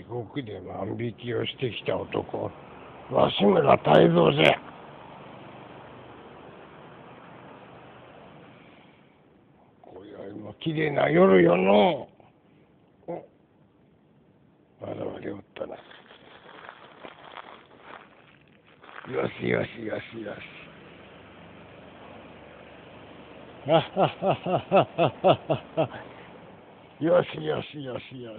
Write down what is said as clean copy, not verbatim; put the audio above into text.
国で万引きをしてきた男、鷲村泰造じゃ。今宵もきれいな夜よの。現れおったな。よしよしよしよし。はははははは。よしよしよしよし。